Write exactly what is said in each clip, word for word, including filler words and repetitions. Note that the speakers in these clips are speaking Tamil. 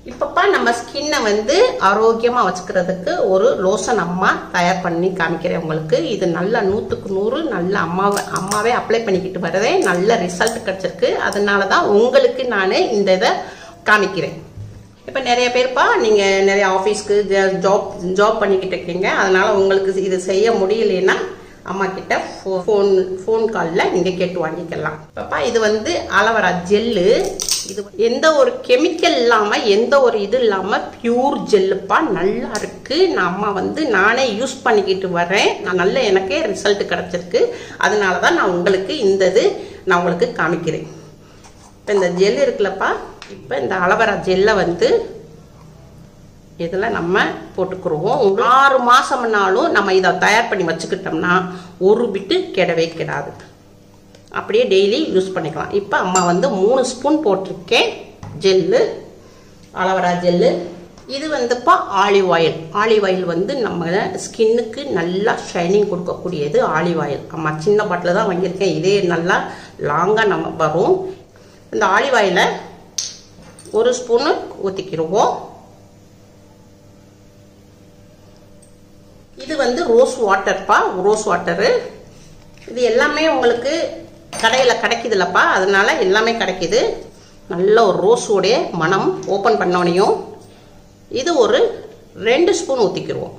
இப்பப்பா நம்ம ஸ்கின்னை வந்து ஆரோக்கியமா வச்சுக்கிறதுக்கு ஒரு லோஷன் அம்மா தயார் பண்ணி காமிக்கிறேன் உங்களுக்கு. இது நல்ல நூற்றுக்கு நூறு நல்ல அம்மாவை அம்மாவே அப்ளை பண்ணிக்கிட்டு வரதே நல்ல ரிசல்ட் கிடைச்சிருக்கு. அதனால தான் உங்களுக்கு நான் இந்த இதை காமிக்கிறேன். இப்போ நிறைய பேர்ப்பா நீங்கள் நிறைய ஆஃபீஸ்க்கு ஜாப் ஜாப் பண்ணிக்கிட்டு இருக்கீங்க. அதனால உங்களுக்கு இது செய்ய முடியலன்னா அம்மா கிட்ட ஃபோன் ஃபோன் காலில் நீங்கள் கேட்டு வாங்கிக்கலாம். பாப்பா இது வந்து அலோவேரா ஜெல்லு. இது எந்த ஒரு கெமிக்கல் இல்லாமல் எந்த ஒரு இது இல்லாமல் பியூர் ஜெல்லுப்பா, நல்லா இருக்கு. நான் அம்மா வந்து நானே யூஸ் பண்ணிக்கிட்டு வரேன். நான் நல்ல எனக்கே ரிசல்ட் கிடச்சிருக்கு. அதனால தான் நான் உங்களுக்கு இந்த இது நான் உங்களுக்கு காமிக்கிறேன். இப்போ இந்த ஜெல் இருக்குல்லப்பா, இப்போ இந்த அலோவேரா ஜெல்லை வந்து இதில் நம்ம போட்டுக்குருவோம். ஆறு மாதம்னாலும் நம்ம இதை தயார் பண்ணி வச்சுக்கிட்டோம்னா ஒரு பிட்டு கெடவே கெடாது. அப்படியே டெய்லி யூஸ் பண்ணிக்கலாம். இப்போ அம்மா வந்து மூணு ஸ்பூன் போட்டிருக்கேன் ஜெல்லு, அலோவேரா ஜெல்லு. இது வந்துப்பா ஆலிவ் ஆயில். ஆலிவ் ஆயில் வந்து நம்ம ஸ்கின்னுக்கு நல்லா ஷைனிங் கொடுக்கக்கூடியது ஆலிவ் ஆயில். அம்மா சின்ன பாட்டில் தான் வாங்கியிருக்கேன். இதே நல்லா லாங்காக நம்ம வரும். இந்த ஆலிவ் ஆயிலை ஒரு ஸ்பூனு ஊற்றிக்கிடுவோம். இது வந்து ரோஸ் வாட்டர்ப்பா, ரோஸ் வாட்டரு. இது எல்லாமே உங்களுக்கு கடையில் கிடைக்குதுல்லப்பா, அதனால எல்லாமே கிடைக்குது. நல்ல ஒரு ரோஸோடைய மனம். ஓப்பன் பண்ணோனையும் இது ஒரு ரெண்டு ஸ்பூன் ஊற்றிக்கிடுவோம்.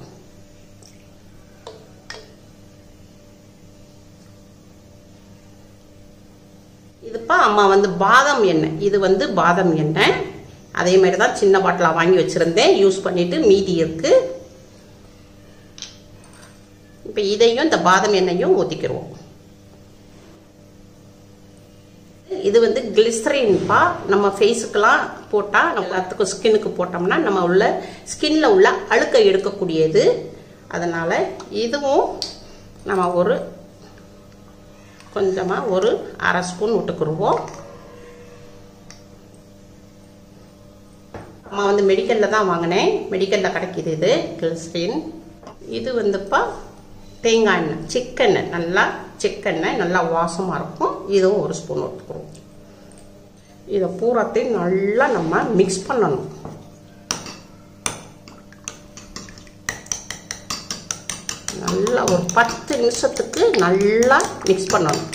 இதுப்பா அம்மா வந்து பாதாம் எண்ணெய். இது வந்து பாதாம் எண்ணெய். அதே மாதிரி தான் சின்ன பாட்டிலாக வாங்கி வச்சுருந்தேன். யூஸ் பண்ணிவிட்டு மீதி இருக்குது. இப்போ இதையும் இந்த பாதாம் எண்ணெயும் ஊற்றிக்கிடுவோம். இது வந்து கிளிசரின்ப்பா. நம்ம ஃபேஸுக்கெல்லாம் போட்டால் நம்ம எல்லாத்துக்கும் ஸ்கின்னுக்கு போட்டோம்னா நம்ம உள்ள ஸ்கின்ல உள்ள அழுக்கை எடுக்கக்கூடியது. அதனால் இதுவும் நம்ம ஒரு கொஞ்சமாக ஒரு அரை ஸ்பூன் விட்டுக்குருவோம். அம்மா வந்து மெடிக்கலில் தான் வாங்கினேன். மெடிக்கலில் கிடைக்கிது இது கிளிசரின். இது வந்துப்பா தேங்காய் எண்ணெய், சிக்கெண்ணெய். நல்லா சிக்கெண்ணெய் நல்லா வாசமாக இருக்கும். இதுவும் ஒரு ஸ்பூன் எடுத்துக்கிறோம். இதை பூராத்தையும் நல்லா நம்ம மிக்ஸ் பண்ணணும். நல்லா ஒரு பத்து நிமிஷத்துக்கு நல்லா மிக்ஸ் பண்ணணும்.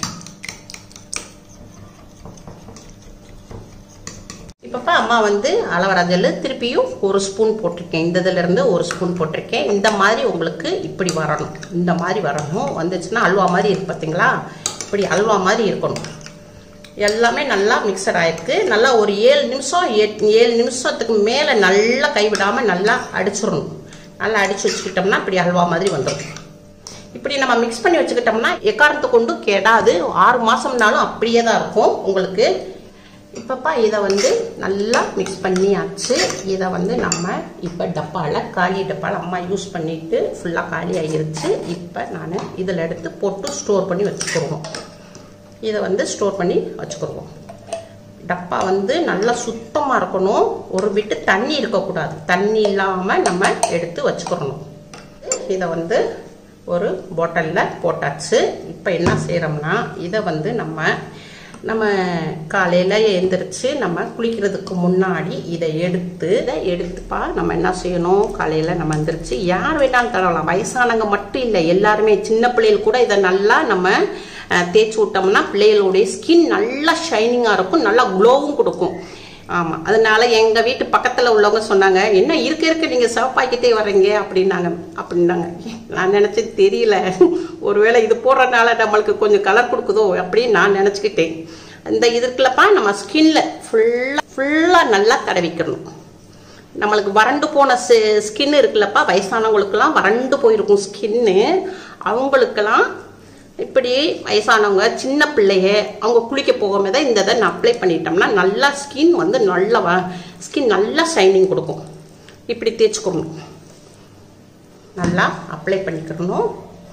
இப்பப்பா அம்மா வந்து அலோவேரா ஜெல்லு திருப்பியும் ஒரு ஸ்பூன் போட்டிருக்கேன். இந்த இதுல இருந்து ஒரு ஸ்பூன் போட்டிருக்கேன். இந்த மாதிரி உங்களுக்கு இப்படி வரணும். இந்த மாதிரி வரணும். வந்துச்சுன்னா அல்வா மாதிரி இருக்கு பார்த்தீங்களா? இப்படி அல்வா மாதிரி இருக்கணும். எல்லாமே நல்லா மிக்சர் ஆயிருக்கு. நல்லா ஒரு ஏழு நிமிஷம் ஏழு நிமிஷத்துக்கு மேலே நல்லா கைவிடாமல் நல்லா அடிச்சிடணும். நல்லா அடிச்சு வச்சுக்கிட்டோம்னா இப்படி அல்வா மாதிரி வந்துடும். இப்படி நம்ம மிக்ஸ் பண்ணி வச்சுக்கிட்டோம்னா எக்காரணத்தை கொண்டு கெடாது. ஆறு மாசம்னாலும் அப்படியே தான் இருக்கும் உங்களுக்கு. இப்பப்பா இதை வந்து நல்லா மிக்ஸ் பண்ணியாச்சு. இதை வந்து நம்ம இப்போ டப்பாவில் காலி டப்பாவில் அம்மா யூஸ் பண்ணிட்டு ஃபுல்லாக காலி ஆகிருச்சு. இப்போ நான் இதில் எடுத்து போட்டு ஸ்டோர் பண்ணி வச்சுக்கிடுவோம். இதை வந்து ஸ்டோர் பண்ணி வச்சுக்கிடுவோம். டப்பா வந்து நல்லா சுத்தமாக இருக்கணும். ஒரு பிட்டு தண்ணி இருக்கக்கூடாது. தண்ணி இல்லாமல் நம்ம எடுத்து வச்சுக்கிடணும். இதை வந்து ஒரு பாட்டிலில் போட்டாச்சு. இப்போ என்ன செய்கிறோம்னா இதை வந்து நம்ம நம்ம காலையில் எழுந்திரிச்சு நம்ம குளிக்கிறதுக்கு முன்னாடி இதை எடுத்து இதை எடுத்துப்பா நம்ம என்ன செய்யணும், காலையில் நம்ம எழுந்திரிச்சு யார் வேணாலும் தரலாம். வயசானவங்க மட்டும் இல்லை, எல்லாருமே சின்ன பிள்ளைகள் கூட இதை நல்லா நம்ம தேய்ச்சி விட்டோம்னா பிள்ளைகளுடைய ஸ்கின் நல்லா ஷைனிங்காக இருக்கும், நல்லா க்ளோவும் கொடுக்கும். ஆமாம், அதனால எங்கள் வீட்டு பக்கத்தில் உள்ளவங்க சொன்னாங்க, என்ன இருக்க இருக்க நீங்கள் சிவப்பாக்கிட்டே வர்றீங்க அப்படின்னாங்க அப்படின்னாங்க நான் நினச்சி தெரியல, ஒருவேளை இது போடுறதுனால நம்மளுக்கு கொஞ்சம் கலர் கொடுக்குதோ அப்படின்னு நான் நினச்சிக்கிட்டேன். இந்த இதுக்குள்ளப்பா நம்ம ஸ்கின்ல ஃபுல்லாக ஃபுல்லாக நல்லா தடவிக்கணும். நம்மளுக்கு வறண்டு போன ஸ்கின் இருக்குல்லப்பா, வயசானவங்களுக்கெல்லாம் வறண்டு போயிருக்கும் ஸ்கின்னு. அவங்களுக்கெல்லாம் இப்படி வயசானவங்க சின்ன பிள்ளைய அவங்க குளிக்க போகும்போது தான் இந்த இதை நான் அப்ளை பண்ணிட்டோம்னா நல்லா ஸ்கின் வந்து நல்லா ஸ்கின் நல்லா ஷைனிங் கொடுக்கும். இப்படி தேய்ச்சிக்கணும், நல்லா அப்ளை பண்ணிக்கணும்.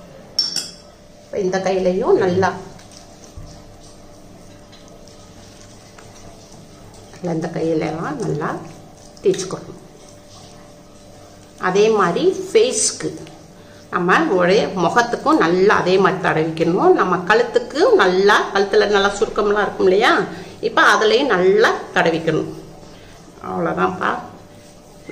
இந்த கையிலையும் நல்லா இந்த கையிலலாம் நல்லா தேய்ச்சிக்கணும். அதே மாதிரி ஃபேஸ்க்கு நம்ம ஒரே முகத்துக்கும் நல்லா அதே மாதிரி தடவிக்கணும். நம்ம கழுத்துக்கு நல்லா கழுத்தில் நல்லா சுருக்கம்லாம் இருக்கும் இல்லையா, இப்போ அதுலேயும் நல்லா தடவிக்கணும். அவ்வளோதான்ப்பா.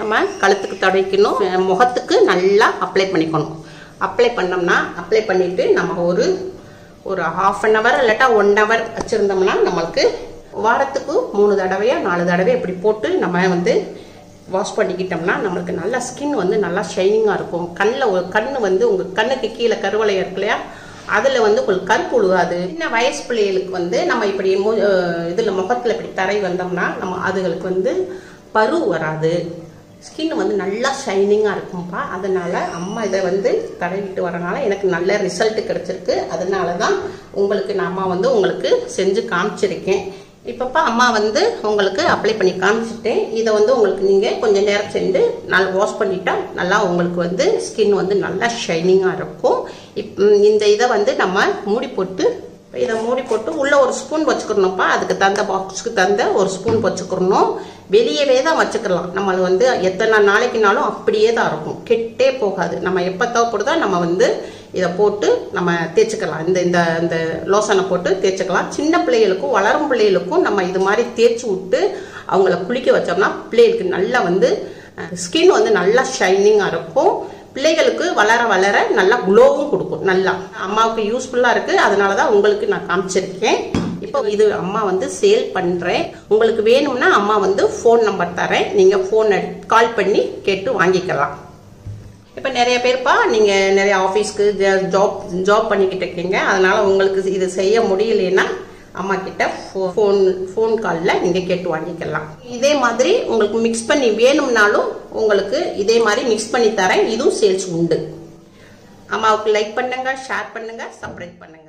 நம்ம கழுத்துக்கு தடவிக்கணும், முகத்துக்கு நல்லா அப்ளை பண்ணிக்கணும். அப்ளை பண்ணோம்னா அப்ளை பண்ணிவிட்டு நம்ம ஒரு ஒரு ஹாஃப் அன் ஹவர் இல்லாட்டா ஒன் ஹவர் வச்சுருந்தோம்னா நம்மளுக்கு வாரத்துக்கு மூணு தடவையா நாலு தடவை இப்படி போட்டு நம்ம வந்து வாஷ் பண்ணிக்கிட்டோம்னா நம்மளுக்கு நல்லா ஸ்கின் வந்து நல்லா ஷைனிங்காக இருக்கும். கண்ணில் ஒரு கண்ணு வந்து உங்கள் கண்ணுக்கு கீழே கருவளையம் இருக்கு இல்லையா, அதில் வந்து உங்களுக்கு கருப்பு உழுகாது. சின்ன வயசு பிள்ளைகளுக்கு வந்து நம்ம இப்படி இதில் முகத்தில் இப்படி தடவி வந்தோம்னா நம்ம அதுகளுக்கு வந்து பரு வராது, ஸ்கின் வந்து நல்லா ஷைனிங்காக இருக்கும்ப்பா. அதனால் அம்மா இதை வந்து தடவிட்டு வரனால எனக்கு நல்ல ரிசல்ட் கிடச்சிருக்கு. அதனால தான் உங்களுக்கு நான் அம்மா வந்து உங்களுக்கு செஞ்சு காமிச்சிருக்கேன். இப்பப்பா அம்மா வந்து உங்களுக்கு அப்ளை பண்ணி காமிச்சிட்டேன். இதை வந்து உங்களுக்கு நீங்கள் கொஞ்சம் நேரம் சென்று நல்லா வாஷ் பண்ணிட்டா நல்லா உங்களுக்கு வந்து ஸ்கின் வந்து நல்லா ஷைனிங்காக இருக்கும். இப் இந்த இதை வந்து நம்ம மூடி போட்டு இதை மூடி போட்டு உள்ளே ஒரு ஸ்பூன் வச்சுக்கணும்ப்பா. அதுக்கு தந்த பாக்ஸுக்கு தந்த ஒரு ஸ்பூன் வச்சுக்கணும். வெளியவே தான் வச்சுக்கலாம். நம்ம வந்து எத்தனை நாளைக்குனாலும் அப்படியே தான் இருக்கும், கெட்டே போகாது. நம்ம எப்போ தேவைப்படுதோ நம்ம வந்து இதை போட்டு நம்ம தேய்ச்சிக்கலாம். இந்த இந்த இந்த லோசனை போட்டு தேய்ச்சிக்கலாம். சின்ன பிள்ளைகளுக்கும் வளரும் பிள்ளைகளுக்கும் நம்ம இது மாதிரி தேய்ச்சி விட்டு அவங்கள குளிக்க வச்சோம்னா பிள்ளைகளுக்கு நல்லா வந்து ஸ்கின் வந்து நல்லா ஷைனிங்காக இருக்கும். பிள்ளைகளுக்கு வளர வளர நல்லா க்ளோவும் கொடுக்கும். நல்லா அம்மாவுக்கு யூஸ்ஃபுல்லாக இருக்குது. அதனால தான் உங்களுக்கு நான் காமிச்சிருக்கேன். இப்போ இது அம்மா வந்து சேல் பண்ணுறேன். உங்களுக்கு வேணும்னா அம்மா வந்து ஃபோன் நம்பர் தரேன், நீங்கள் ஃபோன் எடுத்து கால் பண்ணி கேட்டு வாங்கிக்கலாம். இப்போ நிறைய பேர்ப்பா நீங்கள் நிறைய ஆஃபீஸ்க்கு ஜாப் ஜாப் பண்ணிக்கிட்டு இருக்கீங்க. அதனால் உங்களுக்கு இது செய்ய முடியலன்னா அம்மா கிட்ட ஃபோன் ஃபோன் காலில் நீங்கள் கேட்டு வாங்கிக்கலாம். இதே மாதிரி உங்களுக்கு மிக்ஸ் பண்ணி வேணும்னாலும் உங்களுக்கு இதே மாதிரி மிக்ஸ் பண்ணி தரேன். இதுவும் சேல்ஸ் உண்டு. அம்மாவுக்கு லைக் பண்ணுங்க, ஷேர் பண்ணுங்க, சப்ஸ்கிரைப் பண்ணுங்க.